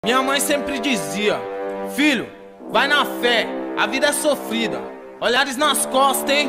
Minha mãe sempre dizia: filho, vai na fé, a vida é sofrida. Olhares nas costas, hein?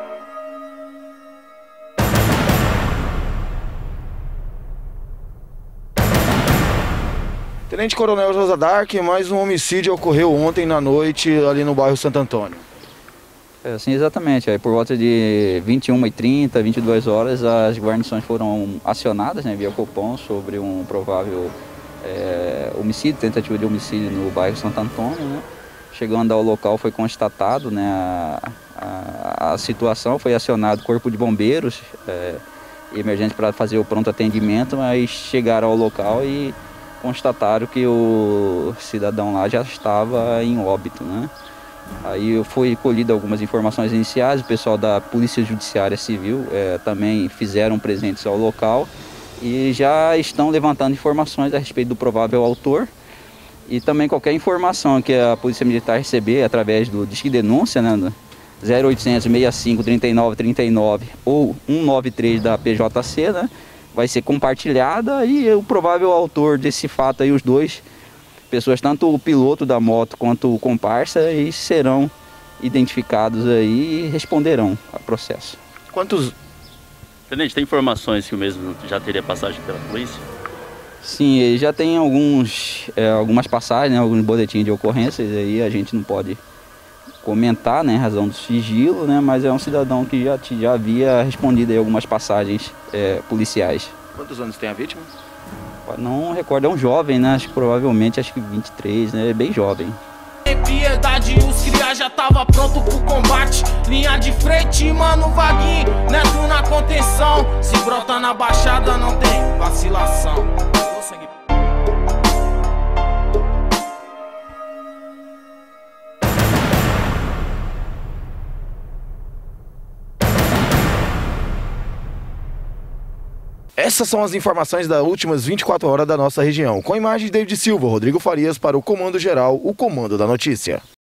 Tenente Coronel Rosa Dark, mais um homicídio ocorreu ontem na noite ali no bairro Santo Antônio. Sim, exatamente. Aí, por volta de 21h30, 22 horas, as guarnições foram acionadas, né, via Copom sobre um provável homicídio, tentativa de homicídio no bairro Santo Antônio, né? Chegando ao local foi constatado, né, a situação, foi acionado o corpo de bombeiros emergente para fazer o pronto atendimento, mas chegaram ao local e constataram que o cidadão lá já estava em óbito, né? Aí foi colhido algumas informações iniciais, o pessoal da Polícia Judiciária Civil também fizeram presentes ao local e já estão levantando informações a respeito do provável autor. E também qualquer informação que a Polícia Militar receber através do Disque Denúncia, né, 0800 65 39 39 ou 193 da PJC, né, vai ser compartilhada e o provável autor desse fato aí, os dois pessoas, tanto o piloto da moto quanto o comparsa, e serão identificados aí e responderão ao processo. Quantos... Tenente, tem informações que o mesmo já teria passagem pela polícia? Sim, ele já tem algumas passagens, né, alguns boletins de ocorrências, aí a gente não pode comentar, né, em razão do sigilo, né, mas é um cidadão que já havia respondido aí algumas passagens policiais. Quantos anos tem a vítima? Não recordo, é um jovem, né, provavelmente acho que 23, né, é bem jovem. Piedade, os cria já tava pronto pro combate. Linha de frente, mano, vaguinho, neto na contenção. Se brota na baixada não tem vacilação. Essas são as informações das últimas 24 horas da nossa região. Com imagens de David Silva, Rodrigo Farias para o Comando Geral, o Comando da Notícia.